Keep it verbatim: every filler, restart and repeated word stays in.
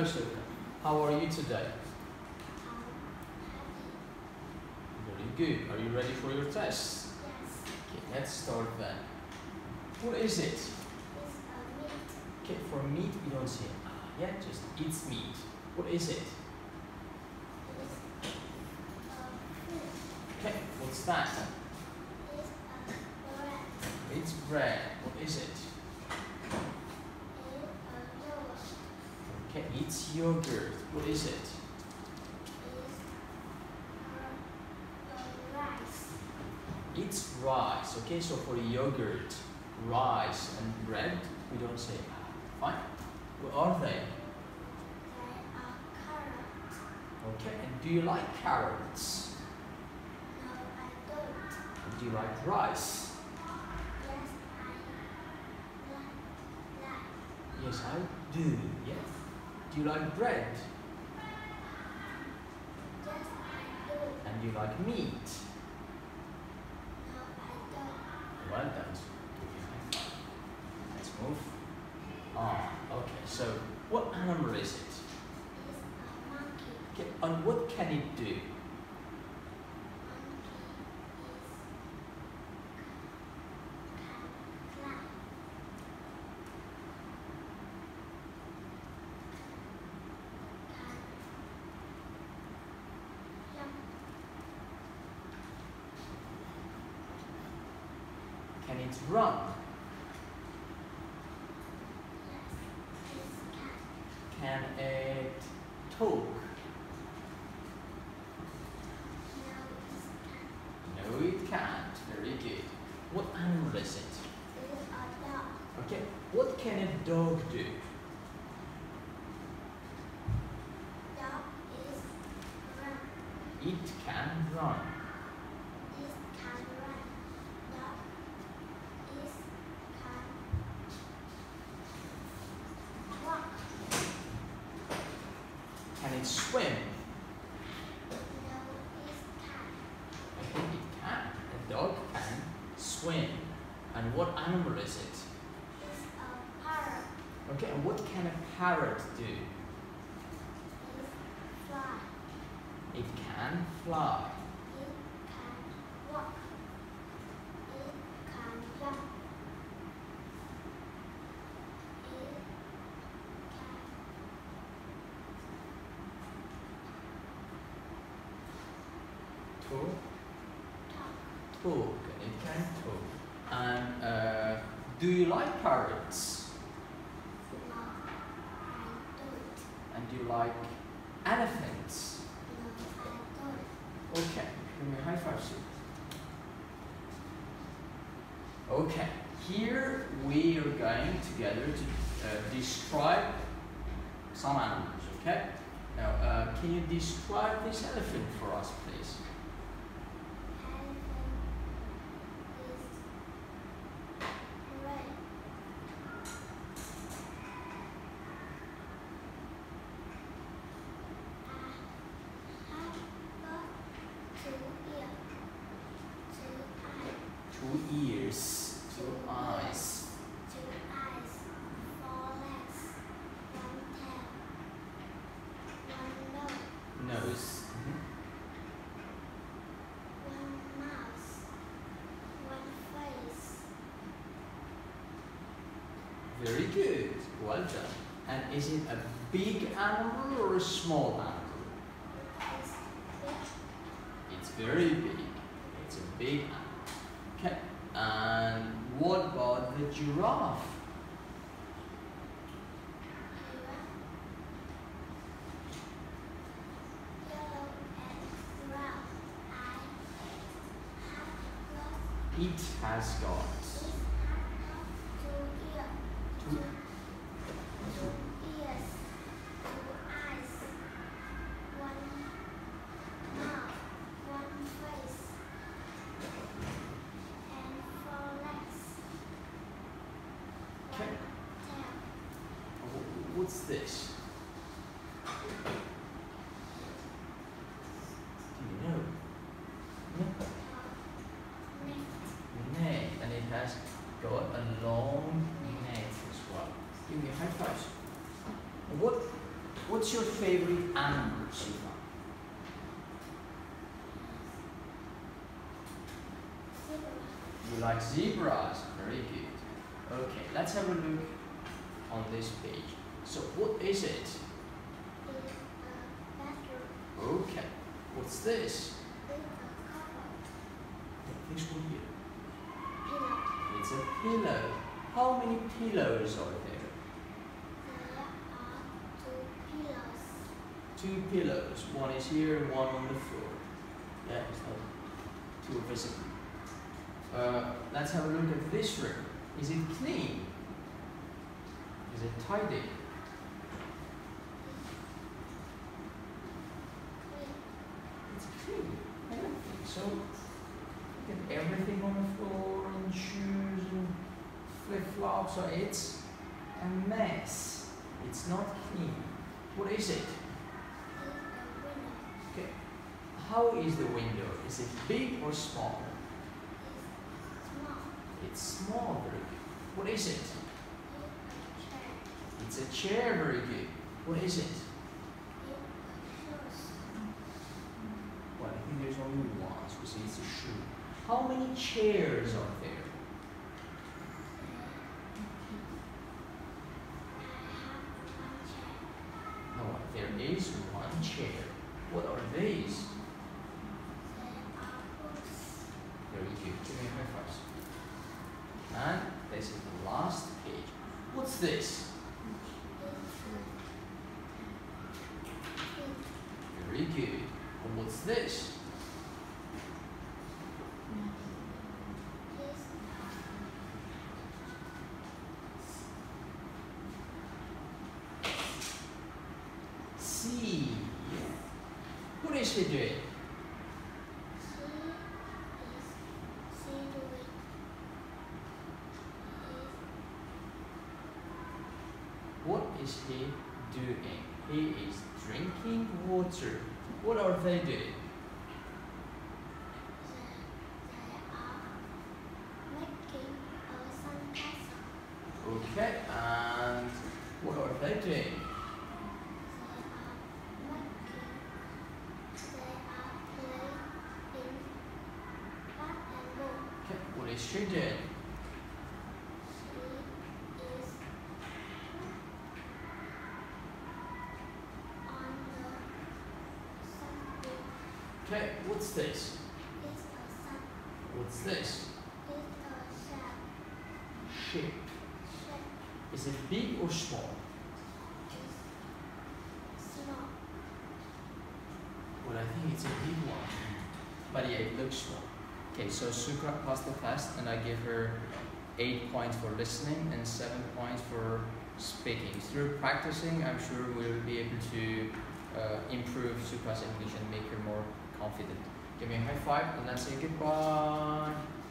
most welcome. How are you today? Very good. Are you ready for your test? Yes. Okay, let's start then. What is it? It's a meat. Okay, for meat we don't say ah, yeah, just it's meat. What is it? It's a food. Okay, what's that? It's a bread. It's bread. What is it? It's a yogurt. Okay, it's yogurt. What is it? It's a, a rice. It's rice. Okay, so for yogurt, rice, and bread, we don't say ah. Fine. What are they? They are carrots. Okay, and do you like carrots? No, I don't. And do you like rice? Yes, I like that. Yes, I do. Yes. Do you like bread? Yes, I do. And do you like meat? No, I don't. Well done. Let's move on. Okay, so what animal is it? It's a monkey. Okay, and what can it do? Monkey is can fly. Can jump. Can it run? Yes, it's can. Can it talk? No, it's can. No, it can't. Very good. What animal is it? It's a dog. Okay, what can a dog do? Dog is run. It can run. It can run. Dog is can walk. Can it swim? No, it can. Okay, it can. A dog can swim. And what animal is it? It's a parrot. Okay, and what can a parrot do? It's fly. It can fly. It can walk. It can jump. It can Talk. talk. Talk. And it can talk. And uh, do you like parrots? No, I don't. And do you like elephants? No, I don't. Okay, give me a high five, Sue. Okay, here we are going together to uh, describe some animals, okay? Now, uh, can you describe this elephant for us, please? Elephant is red. I have got two ears, two eyes, Two ears, two eyes, two eyes, four legs, one tail, one nose, nose, mhm, one mouth, one face. very good, well done. And is it a big animal or a small animal? It's big. It's very big. It's a big animal. Okay. And what about the giraffe? Yellow and brown. I have got It has got it has two ears, two, two ears, two eyes, one mouth, one face, and four legs, Okay. one tail. wh- what's this? Do you know? No. Neck. Neck, and it has got a long neck as well. Give me a high five. What, what What's your favorite animal, Suka? Zebra. You like zebras. Very good. Okay, let's have a look on this page. So what is it? Is a bathroom. Okay. What's this? Is a cupboard. Take this one here. Pillow. It's a pillow. How many pillows are there? There are two pillows. Two pillows. One is here and one on the floor. Yeah, it's not too visible. Uh, let's have a look at this room. Is it clean? Is it tidy? Clean. It's clean. I don't think so. Look at everything on the floor and shoes and flip-flops. So it's a mess. It's not clean. What is it? Is a window. Okay. How is the window? Is it big or small? Is small. It's small, very good. What is it? Is a chair. It's a chair, very good. What is it? Is a shoes. Well, I think there's only one, so we say it's a shoe. How many chairs are there? I have one chair. No, there is one chair. What are these? There are books. Very good. Give me my first. And this is the last page. What's this? Very good. And what's this? C. What is she doing? What is he doing? He is drinking water. What are they doing? Okay, and what are they doing? Okay, what is she doing? Okay, what's this? What's this? Ship. Is it big or small? Well, I think it's a big one. But yeah, it looks small. Okay, so Suka passed the test and I give her eight points for listening and seven points for speaking. Through practicing, I'm sure we'll be able to uh, improve Suka's English and make her more confident. Give me a high five and let's say goodbye.